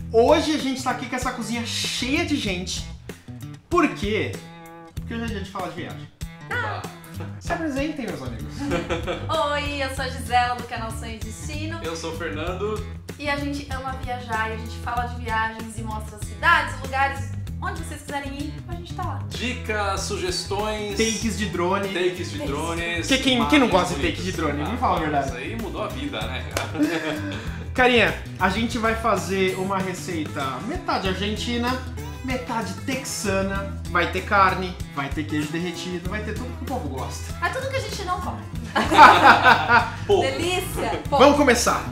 Hoje a gente tá aqui com essa cozinha cheia de gente. Por quê? Porque hoje é dia de falar de viagem. Se apresentem, meus amigos. Oi, eu sou a Gisela do canal Sonho e Destino. Eu sou o Fernando. E a gente ama viajar e a gente fala de viagens e mostra cidades, lugares, onde vocês quiserem ir, a gente tá lá. Dicas, sugestões. Takes de drone. Takes de drones. Quem não gosta de take de drone? Vamos falar a verdade. Isso aí mudou a vida, né, cara? Carinha, a gente vai fazer uma receita metade argentina, metade texana. Vai ter carne, vai ter queijo derretido, vai ter tudo que o povo gosta. É tudo que a gente não come. Pô. Delícia! Pô. Vamos começar!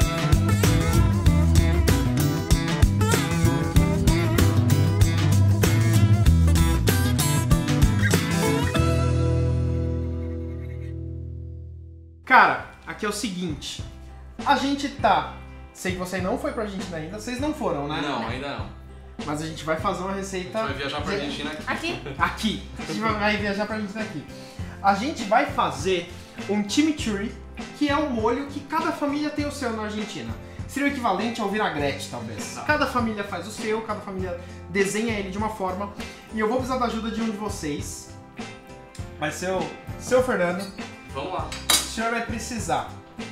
Cara, aqui é o seguinte, a gente tá... Sei que você não foi pra Argentina ainda, vocês não foram, né? Não, ainda não. Mas a gente vai fazer uma receita... Vai viajar pra Argentina aqui. Aqui? Aqui. A gente vai viajar pra Argentina aqui. A gente vai fazer um chimichurri, que é um molho que cada família tem o seu na Argentina. Seria o equivalente ao vinagrete, talvez. Cada família faz o seu, cada família desenha ele de uma forma. E eu vou precisar da ajuda de um de vocês. Vai ser o seu Fernando. Vamos lá. O senhor vai precisar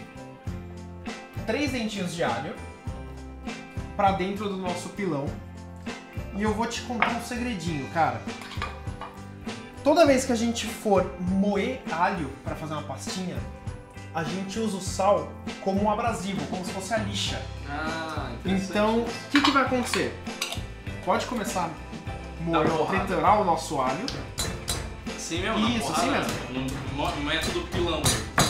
3 dentinhos de alho pra dentro do nosso pilão. E eu vou te contar um segredinho, cara. Toda vez que a gente for moer alho pra fazer uma pastinha, a gente usa o sal como um abrasivo, como se fosse a lixa. Ah, interessante. Então, o que vai acontecer? Pode começar a moer, triturar o nosso alho. Sim mesmo? Na Isso, porrada, assim No método pilão.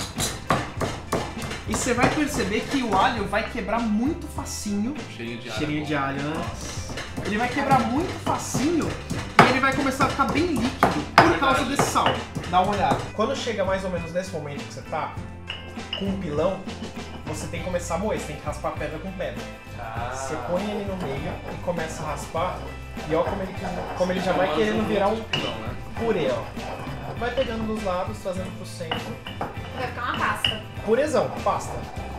E você vai perceber que o alho vai quebrar muito facinho. Cheirinho de alho. Cheirinho de alho, né? Ele vai quebrar muito facinho e ele vai começar a ficar bem líquido por causa desse sal. Dá uma olhada. Quando chega mais ou menos nesse momento que você tá com um pilão, você tem que começar a moer, você tem que raspar pedra com pedra. Você põe ele no meio e começa a raspar e ó como ele já vai querendo virar um pilão, né? purê, ó. Vai pegando dos lados, trazendo pro centro. Vai ficar uma pasta. Purezão, pasta.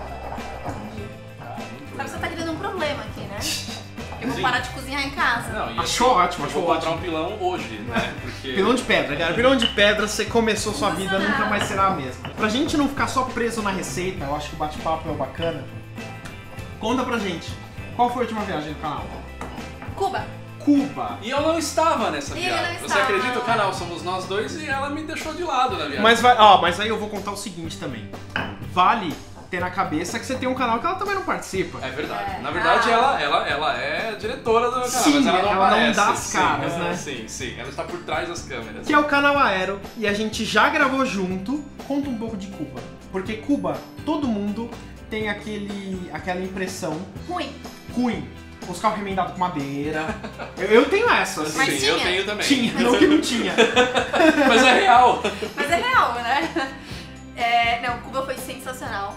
Sabe que você tá criando um problema aqui, né? Eu vou parar de cozinhar em casa. Não, e Achou ótimo, eu vou achou comprar ótimo. um pilão hoje, né? Porque... Pilão de pedra, cara. Pilão de pedra, você começou sua vida, nunca mais será a mesma. Pra gente não ficar só preso na receita, eu acho que o bate-papo é bacana. Conta pra gente, qual foi a última viagem do canal? Cuba. Cuba. E eu não estava nessa E ele viagem. não Você estava. acredita? O canal somos nós dois e ela me deixou de lado na viagem. Mas aí eu vou contar o seguinte também. Vale ter na cabeça que você tem um canal que ela também não participa. É verdade. É. Na verdade, ela é diretora do canal, Sim, mas ela ela não aparece. dá as Sim, caras, né? Sim. Ela está por trás das câmeras. Que é o canal Aero, e a gente já gravou junto. Conta um pouco de Cuba. Porque Cuba, todo mundo tem aquela impressão Ruim. ruim. Os carros remendados com madeira. Eu tenho essa, assim. Mas Sim, eu tinha? tenho também. Tinha, não que não tinha. Mas é real. Mas é real, né? Não, Cuba foi sensacional.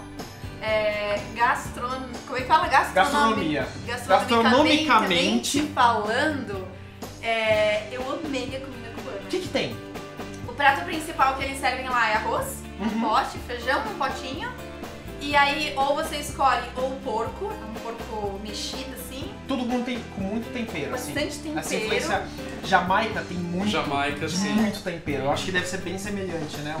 Como é que fala? Gastronomia. Gastronomicamente falando, eu amei a comida cubana. O que tem? O prato principal que eles servem lá é arroz, um pote, feijão, um potinho. E aí, ou você escolhe ou porco, um porco mexido assim. Tudo com muito tempero, assim. Bastante tempero. Essa influência Jamaica tem muito, Jamaica, sim. muito tempero. Eu acho que deve ser bem semelhante, né?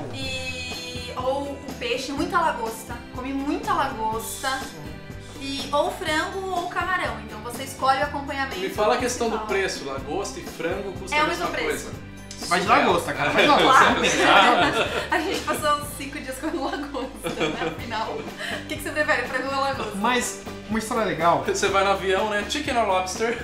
Ou o peixe, muita lagosta. Comi muita lagosta. Ou frango ou camarão. Então você escolhe o acompanhamento. Me fala a questão do principal. preço. Lagosta e frango custa É a o mesma mesmo preço. coisa. Vai de lagosta, cara. Vai de lagosta. Claro. A gente passou uns 5 dias comendo lagosta, né? Afinal, o que você prefere, frango ou lagosta? Mas uma história legal. Você vai no avião, né? Chicken or lobster?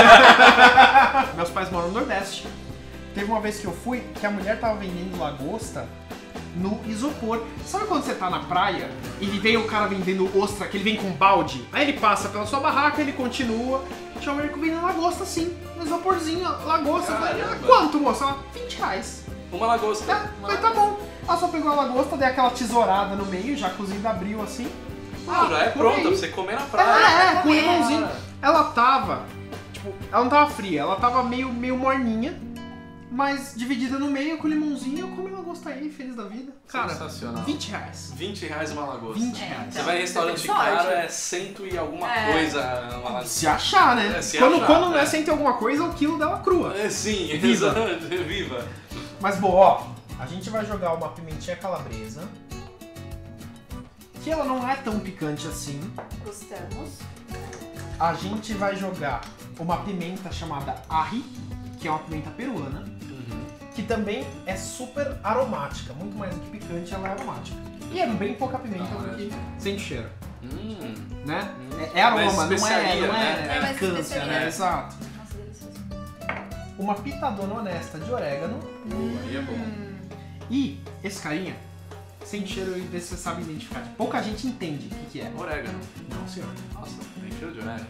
Meus pais moram no Nordeste. Teve uma vez que eu fui que a mulher tava vendendo lagosta no isopor. Sabe quando você tá na praia e vem o cara vendendo ostra, que ele vem com balde? Aí ele passa pela sua barraca, ele continua. Tinha uma mulher que vendendo lagosta assim, no isoporzinho, lagosta. Eu falei, Caramba. quanto, moça? Ela, 20 reais. Uma lagosta. Falei, tá bom. Ela só pegou a lagosta, deu aquela tesourada no meio, já cozida, abriu assim. Já é come pronta aí. pra você comer na praia. Com comer. limãozinho. Ela tava, tipo, ela não tava fria, ela tava meio morninha. mas dividida no meio com limãozinho, come lagosta aí, feliz da vida. Cara, sensacional. R$20. R$20 uma lagosta. R$20. Você vai em restaurante caro, é 100 e alguma coisa uma lagosta. Se achar, né? Quando não é 100 e alguma coisa, é o quilo dela crua. Sim, Viva. Viva. Mas, bom, ó, a gente vai jogar uma pimentinha calabresa, que ela não é tão picante assim. Gostamos. A gente vai jogar uma pimenta chamada ají, que é uma pimenta peruana, que também é super aromática, muito mais do que picante, ela é aromática. E é bem pouca pimenta porque sente cheiro. Né? É aroma, não é picância, né? Exato. Nossa, delicioso. Uma pitadona honesta de orégano. Aí é bom. E esse carinha sente cheiro e vê se você sabe identificar. Pouca gente entende o que é. Orégano. Não, senhor. Nossa, tem cheiro de orégano.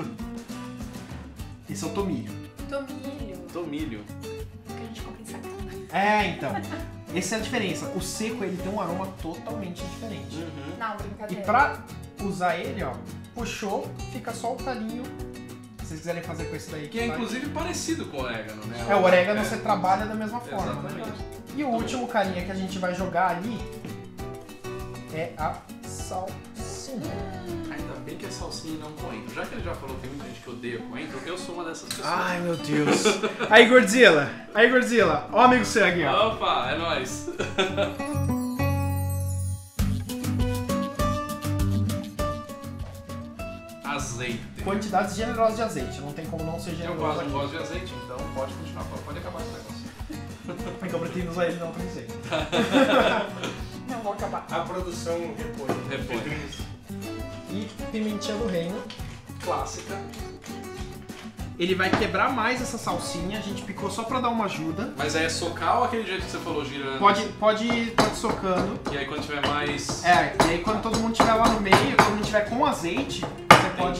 Esse é o tomilho. Tomilho. Tomilho. Que a gente compra em sacada. É, então. Essa é a diferença. O seco, ele tem um aroma totalmente diferente. Não, E brincadeira. pra usar ele, ó, puxou, fica só o talinho. Se vocês quiserem fazer com esse daí. Que é inclusive parecido com o orégano, né? É, o orégano você trabalha da mesma forma, né? Exatamente. E o último carinha que a gente vai jogar ali é a salsinha. Ainda bem que é salsinha e não coentro. Já que ele já falou que tem muita gente que odeia coentro, eu sou uma dessas pessoas. Ai, meu Deus. Aí, Godzilla. Ó, amigo seu aqui, ó. Opa, é nóis. Azeite. Quantidades generosas de azeite, não tem como não ser Eu generoso quase aqui. não gosto de azeite, então pode continuar, pode acabar esse negócio. Porque eu pretendo usar ele não tem jeito. Não vou acabar. A produção repõe. E pimentinha do reino. Clássica. Ele vai quebrar mais essa salsinha, a gente picou só pra dar uma ajuda. Mas aí é socar ou aquele jeito que você falou, girando? Pode ir socando. E aí quando tiver mais... É, e aí quando todo mundo estiver lá no meio, quando tiver com azeite, você pode...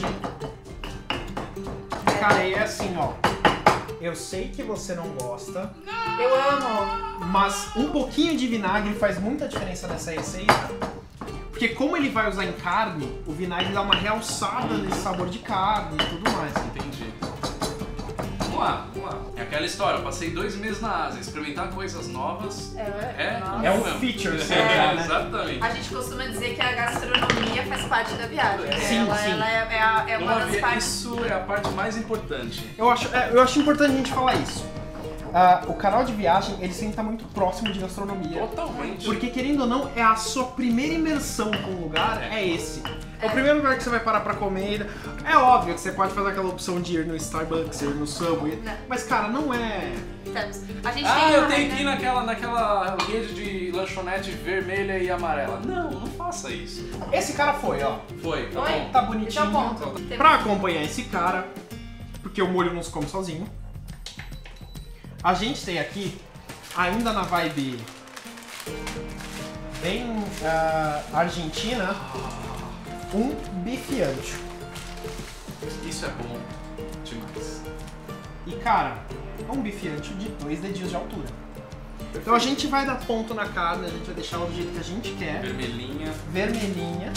Cara, aí é assim, ó. Eu sei que você não gosta, Eu amo. mas um pouquinho de vinagre faz muita diferença nessa receita. Porque como ele vai usar em carne, o vinagre dá uma realçada nesse sabor de carne e tudo mais. Entendi. Vamos lá. É aquela história, eu passei 2 meses na Ásia, experimentar coisas novas É um feature, mesmo. né? Exatamente. A gente costuma dizer que a gastronomia faz parte da viagem. Sim, ela, sim. ela é uma das partes. Isso é a parte mais importante. Eu acho importante a gente falar isso. O canal de viagem, ele sempre tá muito próximo de gastronomia. Totalmente. Porque, querendo ou não, é a sua primeira imersão com o lugar, é esse. É o primeiro lugar que você vai parar pra comer. É óbvio que você pode fazer aquela opção de ir no Starbucks, ir no Subway. Não. Mas, cara, não é... A gente Eu tem tenho que ir naquela rede de lanchonete vermelha e amarela. Não faça isso. Esse cara foi, ó. Foi, tá Oi? bom. Tá Deixa eu bonitinho. aponto. Pra acompanhar esse cara, porque o molho não se come sozinho, a gente tem aqui, ainda na vibe bem argentina, um bife ancho. Isso é bom demais. E cara, é um bife ancho de 2 dedinhos de altura. Então a gente vai dar ponto na carne, a gente vai deixar ela do jeito que a gente quer. Vermelhinha. Vermelhinha.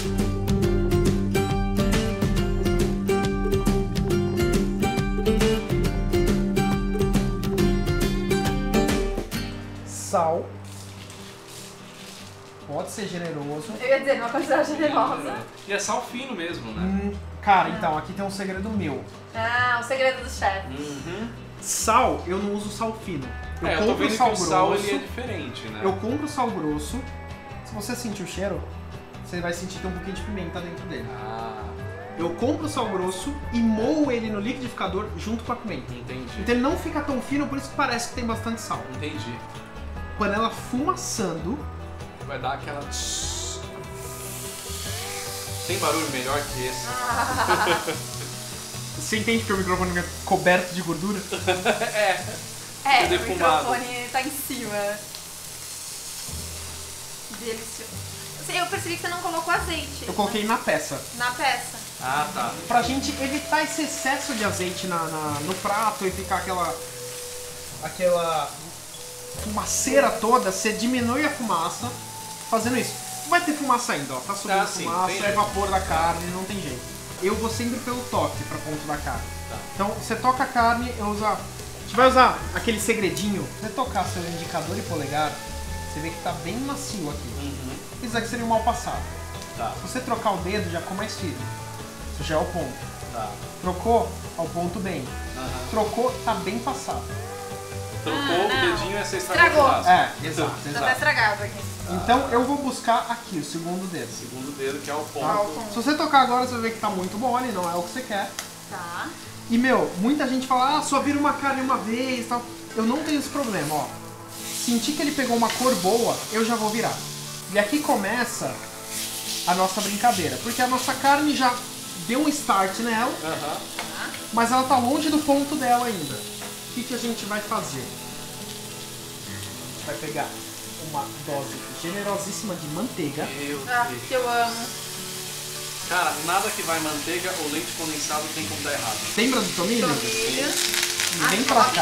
Sal. Pode ser generoso. Eu ia dizer, uma quantidade generosa. E é sal fino mesmo, né? Cara, então, aqui tem um segredo meu. Ah, o segredo dos chefes. Sal, eu não uso sal fino. Eu tô vendo que o sal ele é diferente, né? Eu compro sal grosso. Se você sentir o cheiro, você vai sentir que tem um pouquinho de pimenta dentro dele. Eu compro o sal grosso e moo ele no liquidificador junto com a pimenta. Entendi. Então ele não fica tão fino, por isso que parece que tem bastante sal. Entendi. Panela fumaçando. Vai dar aquela... Tem barulho melhor que esse? Você entende que o microfone é coberto de gordura? É, o defumado. microfone tá em cima. Delicioso. Eu percebi que você não colocou azeite. Eu coloquei na peça. Na peça. Ah, tá. Pra gente evitar esse excesso de azeite no prato e ficar aquela fumaceira toda, você diminui a fumaça fazendo isso. Vai ter fumaça ainda, ó. Tá subindo sim, fumaça, tem é vapor da carne, não tem jeito. Eu vou sempre pelo toque pra ponto da carne. Tá. Então você toca a carne, eu uso gente vai usar aquele segredinho. Se você tocar seu indicador e polegar, você vê que tá bem macio aqui. Isso aqui seria um mal passado. Tá. Se você trocar o dedo, já ficou mais firme. Isso já é o ponto. Tá. Trocou, ao ponto bem. Trocou, tá bem passado. Trocou o dedinho e você Estragou. Exato. Já tá estragado aqui. Então eu vou buscar aqui o segundo dedo. Segundo dedo, que é o ponto. Tá. Se você tocar agora, você vai ver que tá muito mole, não é o que você quer. Tá. E, meu, muita gente fala, só vira uma carne uma vez e tal. Eu não tenho esse problema, ó. Senti que ele pegou uma cor boa, eu já vou virar. E aqui começa a nossa brincadeira. Porque a nossa carne já deu um start nela, mas ela tá longe do ponto dela ainda. O que a gente vai fazer? A gente vai pegar uma dose generosíssima de manteiga. Meu Ah, Deus. que eu amo. Cara, nada que vai manteiga ou leite condensado tem como dar errado. Lembra do tomilho? Tomilho. E vem pra cá.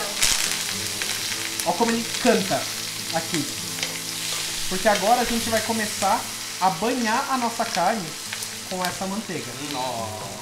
Olha como ele canta aqui. Porque agora a gente vai começar a banhar a nossa carne com essa manteiga. Nossa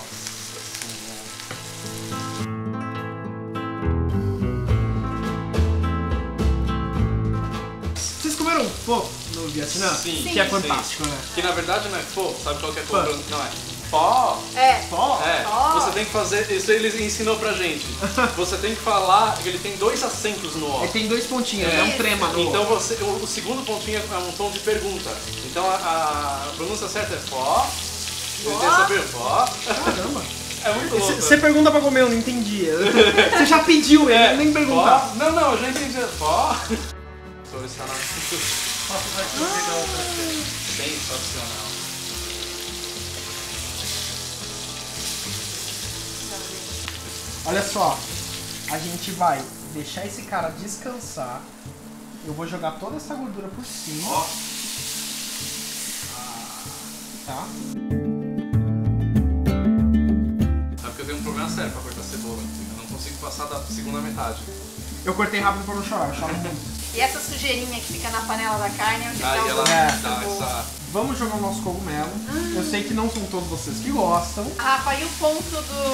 Vocês comeram pho no Vietnã? Sim. Que é Sim. fantástico, né? Que na verdade não é pho, sabe qual que é pho? Pho. Não é. Pho. É. Pho? É, Pho. você tem que fazer, isso ele ensinou pra gente. Você tem que falar, ele tem 2 acentos no O. Ele tem 2 pontinhos, É. é um trema no Então você, o segundo pontinho é um tom de pergunta. Então a pronúncia certa é pho. Ele tem essa pergunta. Caramba. É muito louco. Você pergunta pra comer, eu não entendi. Você já pediu ele, nem perguntar. Pho. Não, eu já entendi. Pho. Só está na... Sensacional. Olha só, a gente vai deixar esse cara descansar. Eu vou jogar toda essa gordura por cima. Ó. Tá? Sabe que eu tenho um problema sério pra cortar cebola. Eu não consigo passar da segunda metade. Eu cortei rápido pra não chorar, eu choro muito. E essa sujeirinha que fica na panela da carne é o que Aí dá ela o dá gosto. essa... Vamos jogar o nosso cogumelo. Eu sei que não são todos vocês que gostam. Rafa, e o ponto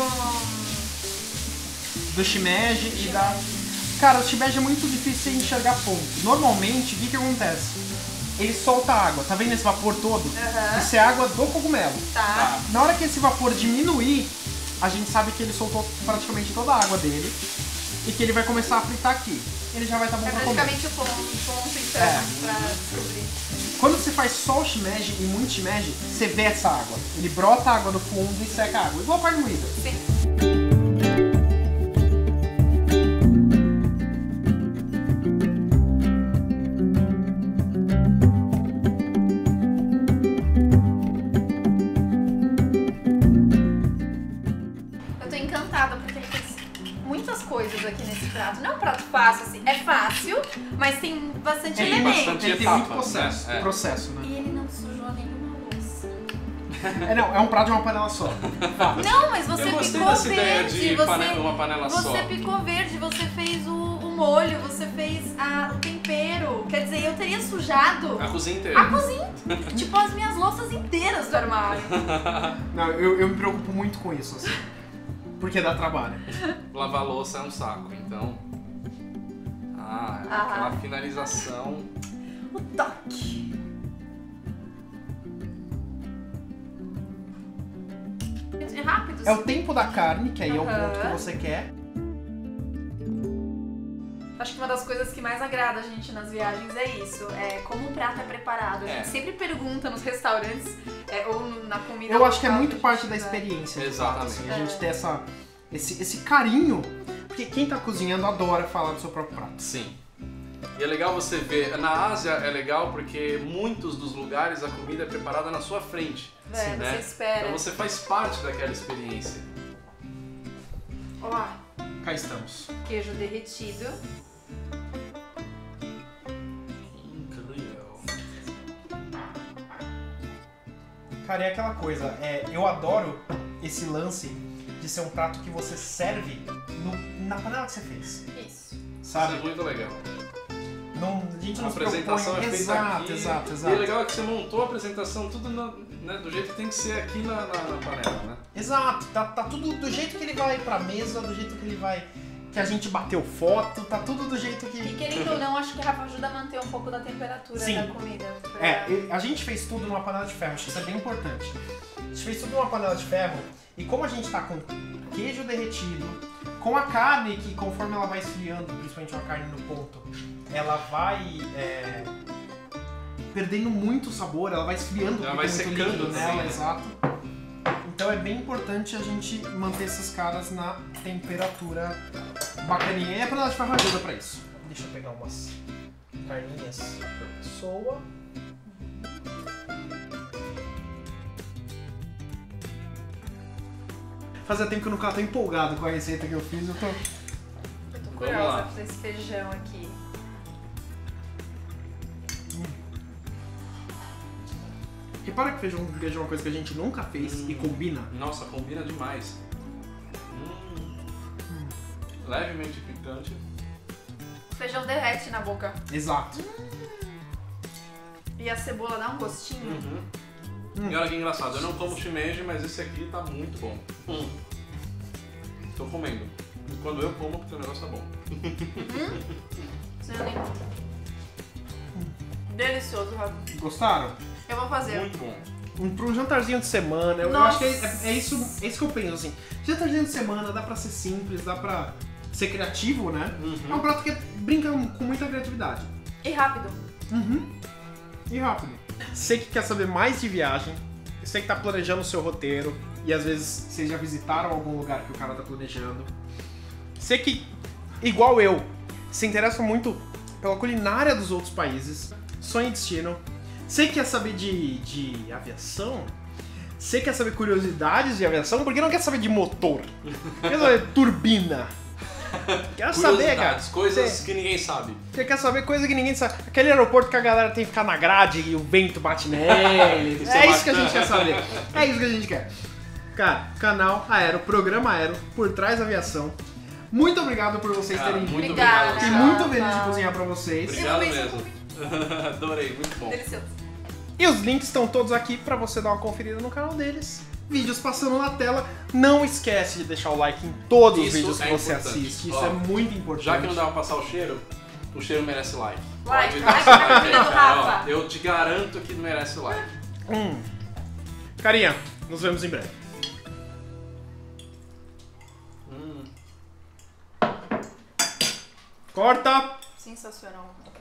Do shimeji e da... Cara, o shimeji é muito difícil de enxergar ponto. Normalmente, o que acontece? Ele solta água, tá vendo esse vapor todo? Isso é água do cogumelo. Tá. Na hora que esse vapor diminuir, a gente sabe que ele soltou praticamente toda a água dele e que ele vai começar a fritar aqui. Ele já vai estar bom É pra comer. praticamente o ponto então, É. pra descobrir. Quando você faz só o shimeji e muito shimeji, você vê essa água. Ele brota a água do fundo e seca a água, igual a carne moída. Sim. Eu tô encantada porque ele fez muitas coisas aqui nesse prato. Não é um prato fácil, assim. É fácil, mas tem bastante Ele tem elemento. bastante Ele tem muito etapa, processo, né? É. processo, né? E ele não sujou nenhuma louça. Não, é um prato de uma panela só. Fato. Não, mas você Eu gostei picou dessa ideia verde. de Você, uma panela só. você picou verde, você fez o molho, você fez o tempero. Quer dizer, eu teria sujado A cozinha inteira. a cozinha. Tipo, as minhas louças inteiras do armário. Não, eu me preocupo muito com isso, assim. Porque dá trabalho. Lavar louça é um saco, então... aquela finalização... O toque. É rápido. É o tempo da carne, que aí é o ponto que Aham. você quer. Acho que uma das coisas que mais agrada a gente nas viagens é isso. É como o prato é preparado. A É. gente sempre pergunta nos restaurantes ou na comida. Eu acho que é local muito a parte gente da vai. experiência. de Exatamente. fato, assim, a gente ter esse carinho. Porque quem tá cozinhando adora falar do seu próprio prato. Sim. E é legal você ver, na Ásia é legal porque muitos dos lugares a comida é preparada na sua frente. É, né? você espera. Então você faz parte daquela experiência. Ó, Cá estamos. queijo derretido. Incrível. Cara, é aquela coisa, eu adoro esse lance de ser um prato que você serve na panela que você fez. Isso. Sabe? Isso é muito legal. Não, a gente A não se preocupa apresentação é feita exato, aqui. exato. E o legal é que você montou a apresentação tudo né, do jeito que tem que ser aqui na panela, né? Exato, tá tudo do jeito que ele vai pra mesa, do jeito que ele vai que a gente bateu foto, tá tudo do jeito E que... querendo ou não, acho que a Rafa ajuda a manter um pouco da temperatura Sim. da comida. pra- A gente fez tudo numa panela de ferro, acho que isso é bem importante. A gente fez tudo numa panela de ferro e como a gente tá com queijo derretido, com a carne que conforme ela vai esfriando, principalmente uma carne no ponto, ela vai perdendo muito sabor, ela vai esfriando, Ela porque vai tem muito secando líquido também, nela, né? exato. Então é bem importante a gente manter esses caras na temperatura bacaninha. E a panela de ferro ajuda pra isso. Deixa eu pegar umas carninhas por pessoa. Fazia tempo que eu não ficava tão empolgado com a receita que eu fiz. Eu tô... Eu tô Vamos curiosa lá. pra esse feijão aqui. Repara que feijão é uma coisa que a gente nunca fez e combina. Nossa, combina demais. Levemente picante. O feijão derrete na boca. Exato. E a cebola dá um gostinho. E olha que engraçado, eu não como shimeji, mas esse aqui tá muito bom. Tô comendo. E quando eu como, porque o negócio tá bom. Sem nem- Delicioso, Rafa. Gostaram? Eu vou fazer. Muito bom. Pra um jantarzinho de semana, eu Nossa. acho que é isso que eu penso, assim. Jantarzinho de semana, dá pra ser simples, dá pra ser criativo, né? É um prato que brinca com muita criatividade. E rápido. E rápido. Você que quer saber mais de viagem, você que tá planejando o seu roteiro, e às vezes vocês já visitaram algum lugar que o cara tá planejando. Você que, igual eu, se interessa muito pela culinária dos outros países, sonho e destino. Você quer saber de aviação? Você quer saber curiosidades de aviação? Porque não quer saber de motor. Quer saber de turbina. Quer saber, cara. Coisas que ninguém sabe. Você quer saber coisa que ninguém sabe. Aquele aeroporto que a galera tem que ficar na grade e o vento bate nele. Isso é É isso que a bacana. gente quer saber. É isso que a gente quer. Cara, canal Aero, programa Aero, por trás da aviação. Muito obrigado por vocês Cara, terem vindo. muito Obrigada. obrigado. Fiquei muito feliz de cozinhar pra vocês. Obrigado Eu mesmo. Adorei, muito bom. Delicioso. E os links estão todos aqui pra você dar uma conferida no canal deles. Vídeos passando na tela. Não esquece de deixar o like em todos os Isso vídeos que é você importante. assiste. Isso Ó, é muito importante. Já que não dá pra passar o cheiro merece like. Like, Pode like dar na esse like comida aí, do cara. Rafa. Ó, eu te garanto que merece like. Carinha, nos vemos em breve. Corta! Sensacional.